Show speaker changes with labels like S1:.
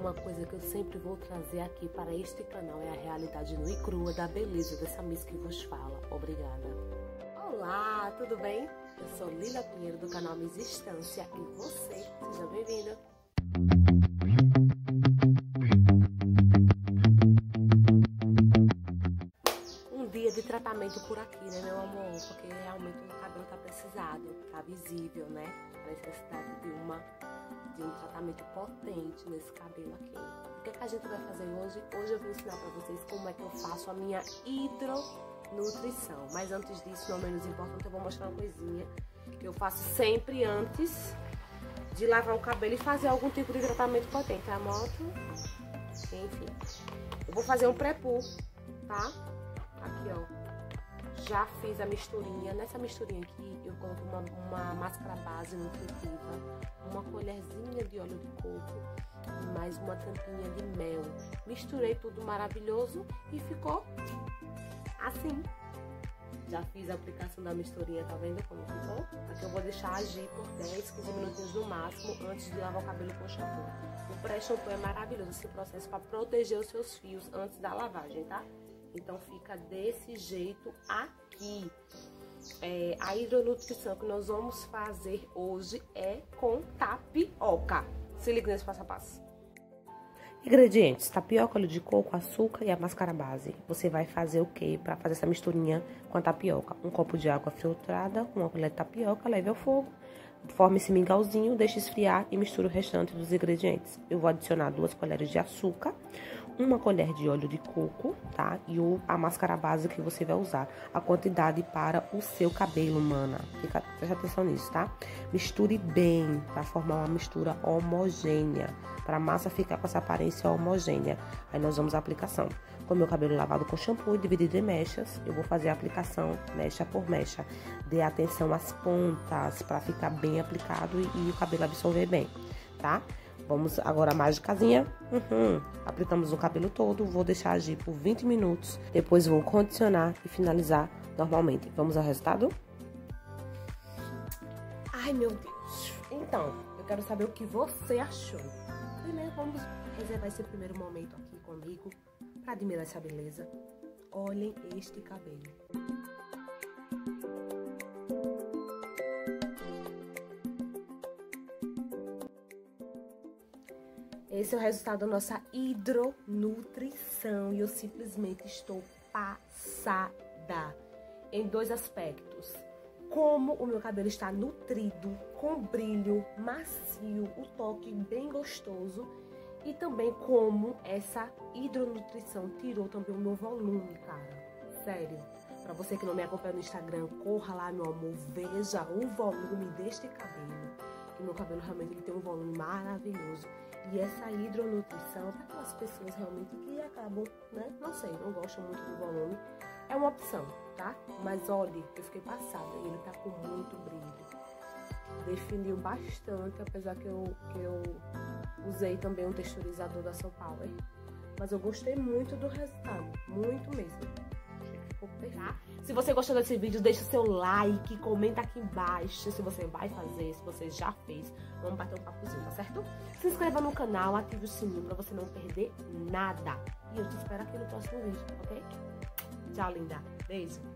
S1: uma coisa que eu sempre vou trazer aqui para este canal é a realidade nua e crua da beleza dessa Miss que vos fala. Obrigada. Olá, tudo bem? Eu sou Lila Pinheiro do canal Miss Estância e você, seja bem-vinda. Um dia de tratamento por aqui, né, meu amor? Porque realmente o cabelo tá precisado, tá visível, né? A necessidade de um tratamento potente nesse cabelo aqui. O que é que a gente vai fazer hoje? Hoje eu vou ensinar pra vocês como é que eu faço a minha hidronutrição. Mas antes disso, não menos importante, eu vou mostrar uma coisinha que eu faço sempre antes de lavar o cabelo e fazer algum tipo de tratamento potente. A moto, enfim. Eu vou fazer um pré-poo, tá? Aqui, ó. Já fiz a misturinha. Nessa misturinha aqui, eu coloco uma máscara base nutritiva, uma colherzinha de óleo de coco e mais uma tampinha de mel. Misturei tudo maravilhoso e ficou assim. Já fiz a aplicação da misturinha, tá vendo como ficou? Aqui eu vou deixar agir por 10, 15 minutinhos no máximo antes de lavar o cabelo com shampoo. O pré-shampoo é maravilhoso esse processo para proteger os seus fios antes da lavagem, tá? Então fica desse jeito aqui. A hidronutrição que nós vamos fazer hoje é com tapioca. Se liga nesse passo a passo. Ingredientes: tapioca, óleo de coco, açúcar e a máscara base. Você vai fazer o que para fazer essa misturinha com a tapioca? Um copo de água filtrada, uma colher de tapioca, leve ao fogo. Forme esse mingauzinho, deixe esfriar e misture o restante dos ingredientes. Eu vou adicionar 2 colheres de açúcar, 1 colher de óleo de coco, tá? E a máscara base que você vai usar. A quantidade para o seu cabelo, mana. Preste atenção nisso, tá? Misture bem, para formar uma mistura homogênea. Para a massa ficar com essa aparência homogênea. Aí nós vamos à aplicação. Com meu cabelo lavado com shampoo e dividido em mechas, eu vou fazer a aplicação mecha por mecha. Dê atenção às pontas para ficar bem aplicado e o cabelo absorver bem, tá? Vamos agora a magicazinha. Aplicamos no cabelo todo, vou deixar agir por 20 minutos. Depois vou condicionar e finalizar normalmente. Vamos ao resultado? Ai, meu Deus. Então, eu quero saber o que você achou. Primeiro, vamos reservar esse primeiro momento aqui comigo para admirar essa beleza. Olhem este cabelo. Esse é o resultado da nossa hidronutrição e eu simplesmente estou passada em 2 aspectos. Como o meu cabelo está nutrido, com brilho, macio, o toque bem gostoso e também como essa hidronutrição tirou também o meu volume, cara. Sério. Pra você que não me acompanha no Instagram, corra lá, meu amor, veja o volume deste cabelo. Que meu cabelo realmente ele tem um volume maravilhoso. E essa hidronutrição, para aquelas pessoas realmente que acabam, né, não sei, não gostam muito do volume, é uma opção, tá? Mas olha, eu fiquei passada e ele tá com muito brilho. Definiu bastante, apesar que eu usei também um texturizador da São Paulo. Mas eu gostei muito do resultado, muito mesmo. Ficou perfeito. Se você gostou desse vídeo, deixa o seu like, comenta aqui embaixo se você vai fazer, se você já fez. Vamos bater um papozinho, tá certo? Se inscreva no canal, ative o sininho pra você não perder nada. E eu te espero aqui no próximo vídeo, ok? Tchau, linda. Beijo.